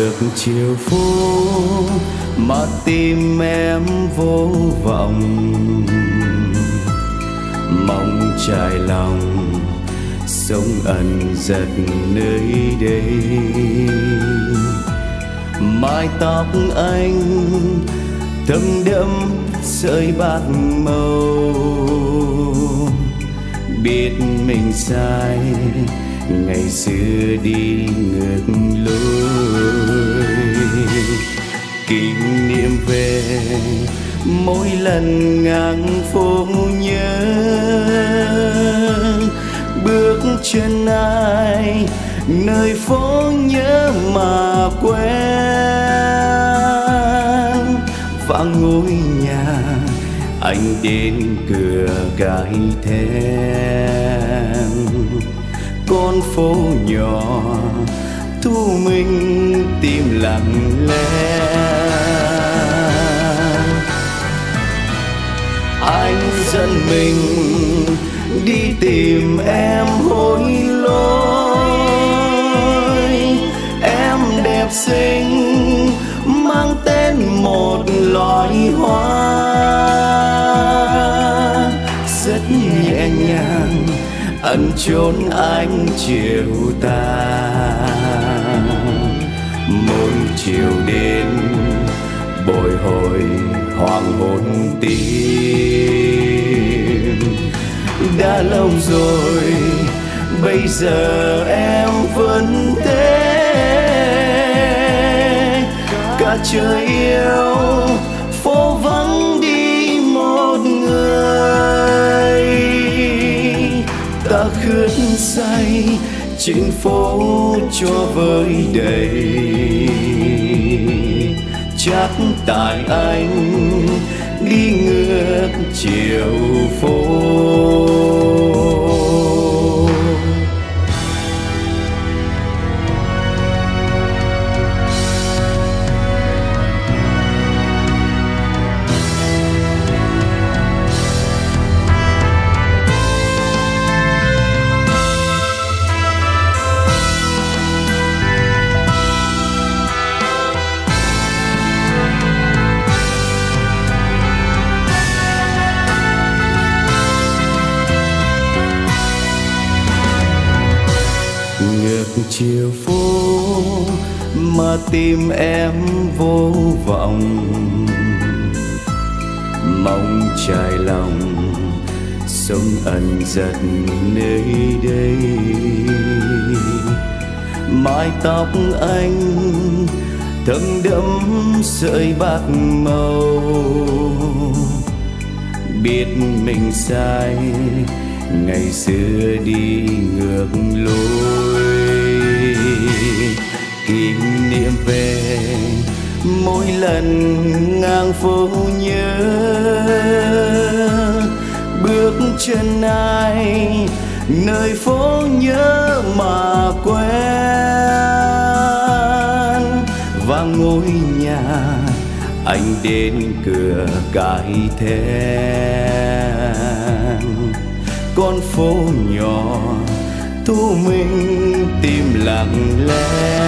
ngược chiều phố mà tim em vô vọng, mong trải lòng sống ẩn giật nơi đây. Mái tóc anh thấm đẫm sợi bạc màu, biết mình sai ngày xưa đi ngược lối. Kỷ niệm về mỗi lần ngang phố nhớ, bước chân ai nơi phố nhớ mà quen. Vắng ngôi nhà anh đến cửa gái thèm, con phố nhỏ thu mình tim lặng lẽ. Anh dẫn mình đi tìm em hối lỗi, em đẹp xinh mang tên một loài hoa, rất nhẹ nhàng ẩn chốn ánh chiều tàn. Mỗi chiều đến bồi hồi hoàng hôn tim, đã lâu rồi bây giờ em vẫn thế. Cả trời yêu phố vắng đi một người, ta khướt say trên phố cho vơi đầy. Chắc tại anh đi ngược chiều phố. Chiều phố mà tim em vô vọng, mong trải lòng sống ẩn giật nơi đây. Mái tóc anh thấm đẫm sợi bạc màu, biết mình sai ngày xưa đi ngược lối. Kỷ niệm về mỗi lần ngang phố nhớ, bước chân ai nơi phố nhớ mà quen. Vang ngôi nhà anh đến cửa cái thèm, con phố nhỏ thu mình tim lặng lẽ.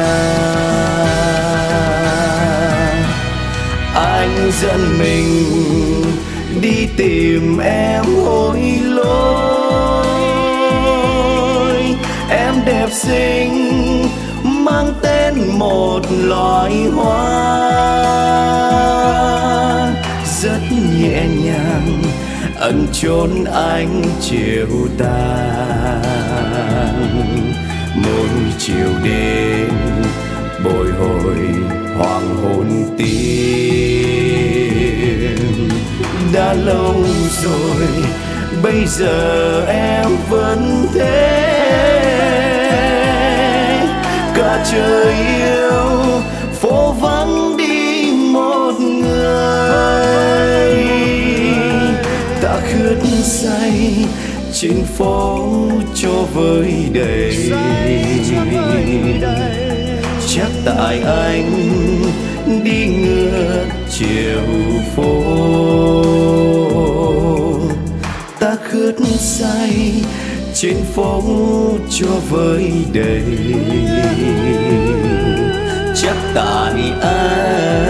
Anh dẫn mình đi tìm em hối lỗi, em đẹp xinh mang tên một loài hoa, rất nhẹ nhàng ẩn chốn ánh chiều tàn. Mỗi chiều đến bồi hồi hoàng hôn tim, đã lâu rồi bây giờ em vẫn thế. Cả trời yêu phố vắng đi một người, ta khướt say trên phố cho vơi đầy. Chắc tại anh đi ngược chiều phố, ta khướt say trên phố cho vơi đầy. chắc ta ni ai